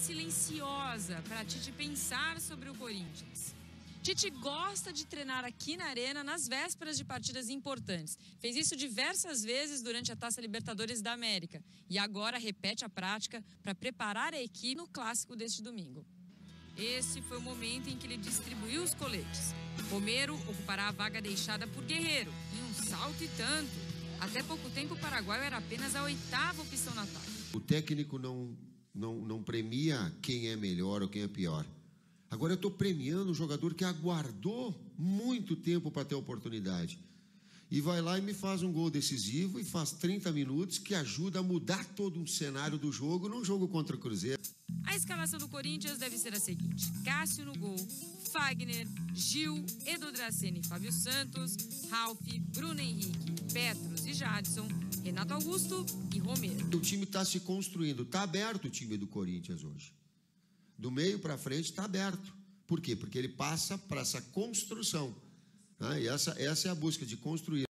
silenciosa para Tite pensar sobre o Corinthians. Tite gosta de treinar aqui na Arena nas vésperas de partidas importantes. Fez isso diversas vezes durante a Taça Libertadores da América. E agora repete a prática para preparar a equipe no clássico deste domingo. Este foi o momento em que ele distribuiu os coletes. Romero ocupará a vaga deixada por Guerreiro, em um salto e tanto. Até pouco tempo, o paraguaio era apenas a 8ª opção no ataque. O técnico não premia quem é melhor ou quem é pior. Agora eu estou premiando um jogador que aguardou muito tempo para ter a oportunidade. E vai lá e me faz um gol decisivo e faz 30 minutos que ajuda a mudar todo um cenário do jogo num jogo contra o Cruzeiro. A escalação do Corinthians deve ser a seguinte: Cássio no gol, Fagner, Gil, Edu Draceni, Fábio Santos, Ralf, Bruno Henrique, Petros e Jadson, Renato Augusto e Romero. O time está se construindo, está aberto o time do Corinthians hoje. Do meio para frente está aberto. Por quê? Porque ele passa para essa construção. E essa é a busca de construir.